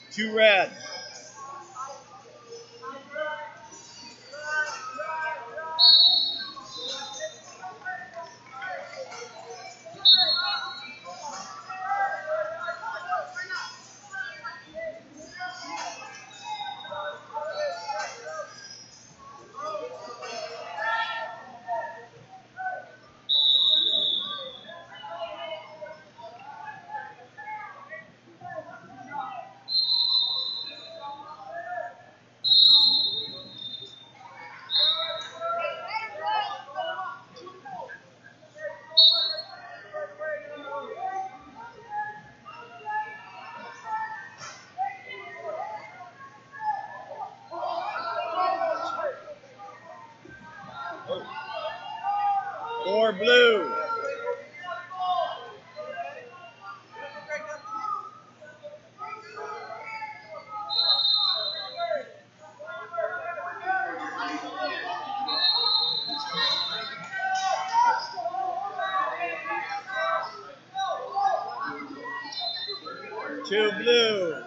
2 red. 4 blue. 2 blue.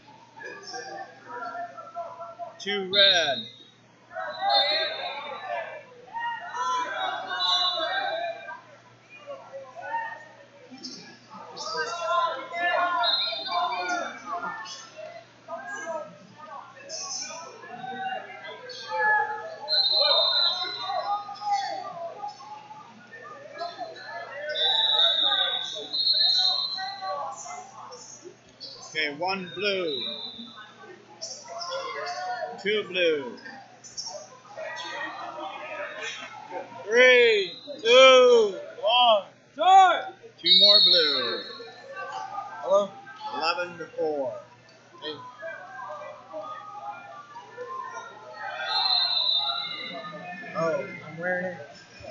2 red. Okay, 1 blue. 2 blue. 3, 2, 1. Start! 2 more blue. Hello? 11 to 4. Hey. Oh, I'm wearing it.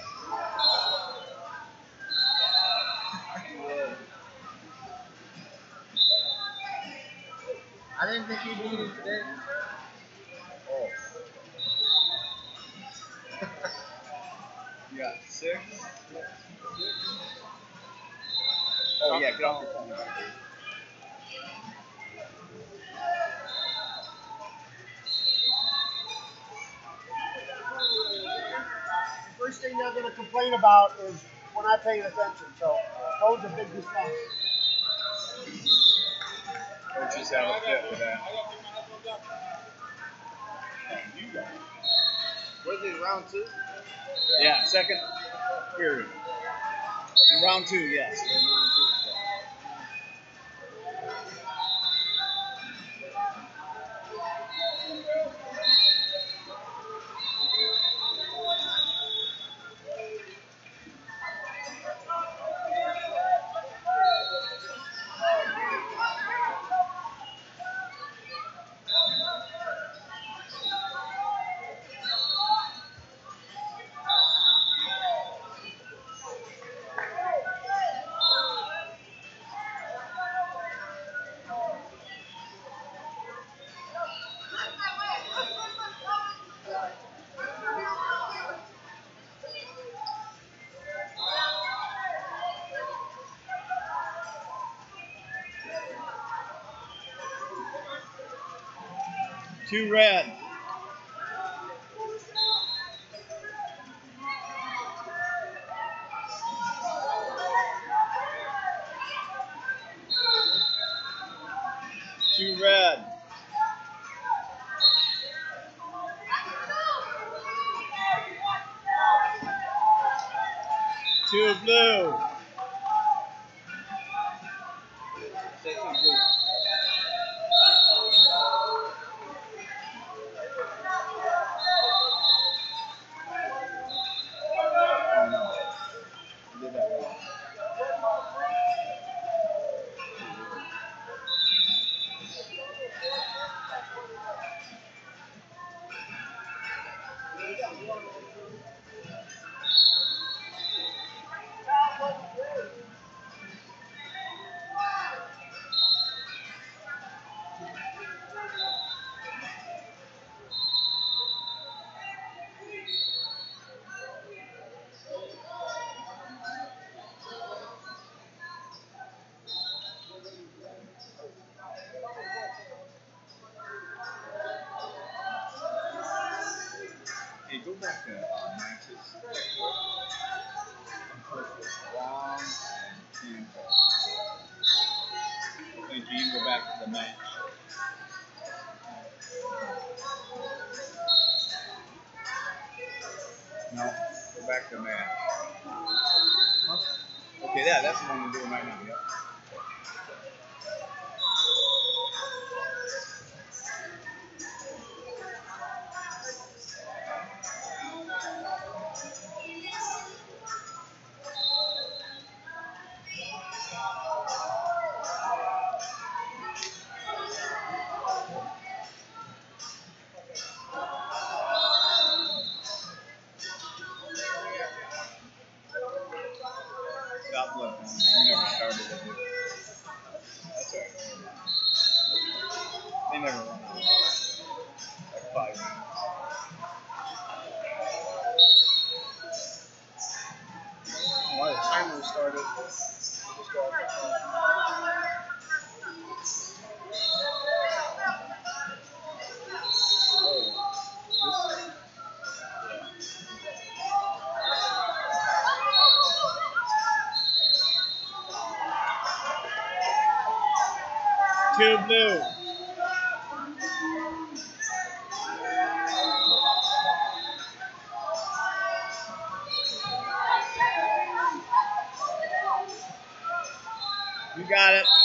I didn't think you needed it today. Oh. You got 6? Oh, yeah, get off the phone. The first thing they're going to complain about is we're not paying attention. So those are big mistakes. Coaches have a fit for that. What is it, round 2? Yeah, second period. Round 2, yes. Yeah, round 2. Two red. Two red. Two blue. Say 2 blue. Oh no. I did that wrong. back to matches. Long and St. Jean go back to the match. No, go back to the match. Huh? Okay, yeah, that's the one we're doing right now. Yep. Stop looking. We never started it. That's alright. They never run out. Like 5 minutes. Why the timer started? Just go up. Two blue. You got it.